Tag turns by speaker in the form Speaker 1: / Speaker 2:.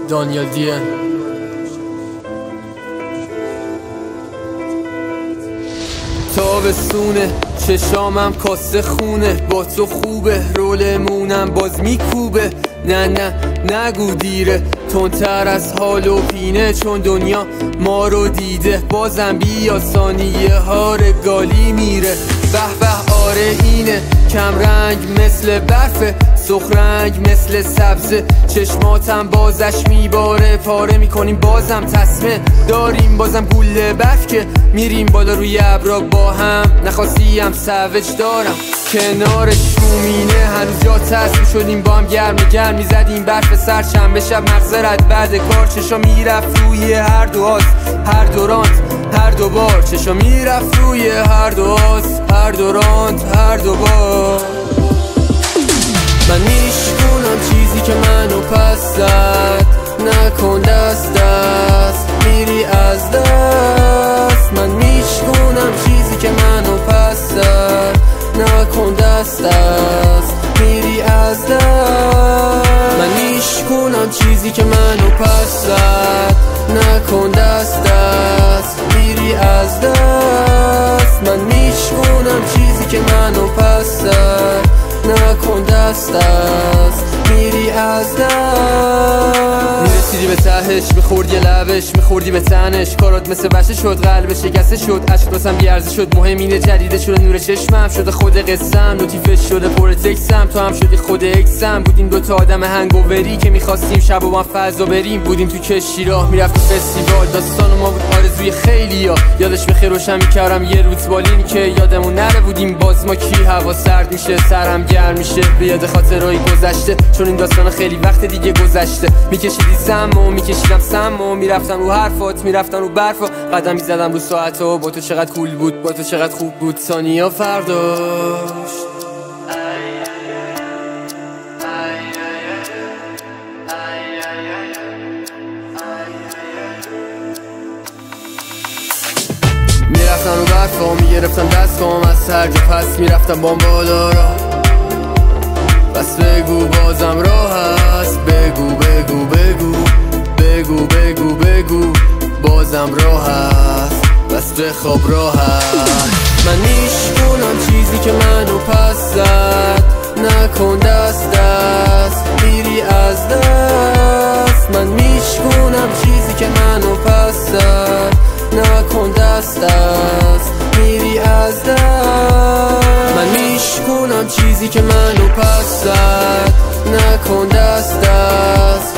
Speaker 1: دانیال دین. تابستونه چشامم کاسه خونه، با تو خوبه رولمونم باز میکوبه. نه نگو دیره، تندتر از حال و پینه، چون دنیا ما رو دیده. بازم بیا ثانیه ها رگالی میره. به به آره اینه، کم رنگ مثل برفه، سرخ رنگ مثل سبزه. چشماتم بازش میباره، پاره میکنیم بازم تصمه داریم. بازم گوله برف که میریم بالا روی ابرا با هم. نخواستیم سوج دارم کنارش رومینه، هنوز جا تصمیم شدیم با هم گرم میزدیم برف سر شنبه شب مغزرت بعد کار. چشا میرفت روی هر دو آس، هر دورانت، هر دو بار. چشا میرفت روی هر دو آس، هر دورانت، هر دو بار. من میشکنم چیزی که منو پس زد، نکن دست دست میری از دست. من میشکنم چیزی که منو پس زد، نکن دست دست میری از دست. من میشکنم چیزی که منو پس زد، نکن دست دست میری از دست. من میشکنم چیزی که منو پس زد، نکن دست دست میری از دست. میرسیدی به تهش، میخوردی لبش، میخوردی به تنش. کارات مثل بشه شد، قلبش شکسته شد، عشق واسم بیارزه شد. مهم اینه جدیده شده نور چشمم، شده خود قصم. نوتیفش شده پر تکسم، تو هم شدی خود اکسم. بودیم دوتا آدم هنگووری که میخواستیم شب و ما فضا بریم. بودیم تو کشتی راه میرفتیم فستیوال، داستان ما بود آرزوی خیلیا. یادش بخیر روشن میکردم یه روز بالین که یادمون نره بودیم باز ما کی. هوا سرد میشه سرم گرم میشه، به یاد خاطرهای گذشته، چون این داستان خیلی وقت دیگه گذشته. میکشیدی سمو میکشیدم سمو، میرفتم رو حرفات میرفتم رو برفا. قدم میزدم رو ساعتو، با تو چقدر کول بود، با تو چقدر خوب بود. ثانیه فرداش میرفتم رو برفا، میگرفتم دستام از هر جا، پس میرفتم بام بالا را. بس بگو بازم راه هست، بگو بگو بگو بگو بگو بگو بازم راه هست، بس بخواب راه هست. من میشکنم چیزی که منو پس زد، نکن دست دست میری از دست. من میشکنم چیزی که منو پس زد، نکن دست دست میری از دست. من میشکنم چیزی که منو پس زد، نکن دست دست